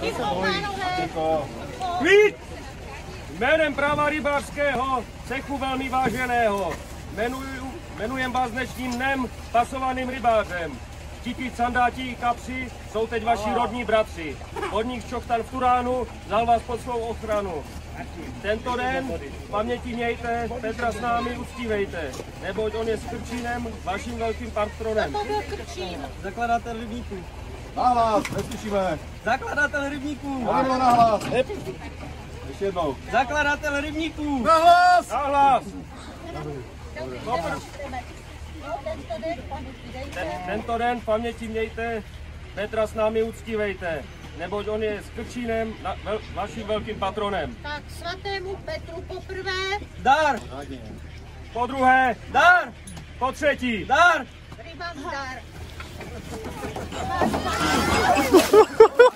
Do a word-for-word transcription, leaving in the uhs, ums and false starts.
Klid! Jménem práva rybářského cechu velmi váženého jmenuji, jmenujem vás dnešním dnem pasovaným rybářem. Titi candáti kapři jsou teď vaši rodní bratři. Od nich Čoktan v Turánu vzal vás pod svou ochranu. Tento den v paměti mějte, Petra s námi uctívejte, neboť on je s Krčínem, vaším velkým patronem. Zakladatel rybníků. Nahlas, neslyšíme. Zakladatel rybníků. Mluvilo nahlas. Ještě jednou. Zakladatel rybníků. Nahlas! Nahlas! Tento den v paměti mějte, Petra s námi uctívejte, neboť on je s Krčínem, na, vel, vaším velkým patronem. Tak svatému Petru poprvé. Dar. Po druhé, Dar. po třetí, Dar. Rybám dar.